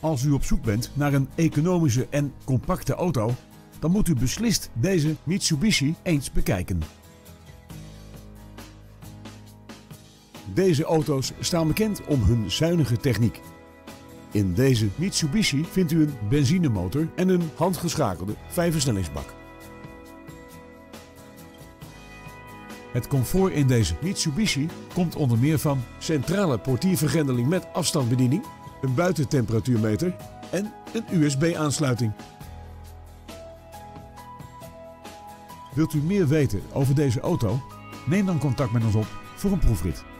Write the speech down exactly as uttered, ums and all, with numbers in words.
Als u op zoek bent naar een economische en compacte auto, dan moet u beslist deze Mitsubishi eens bekijken. Deze auto's staan bekend om hun zuinige techniek. In deze Mitsubishi vindt u een benzinemotor en een handgeschakelde vijfversnellingsbak. Het comfort in deze Mitsubishi komt onder meer van centrale portiervergrendeling met afstandsbediening, een buitentemperatuurmeter en een U S B-aansluiting. Wilt u meer weten over deze auto? Neem dan contact met ons op voor een proefrit.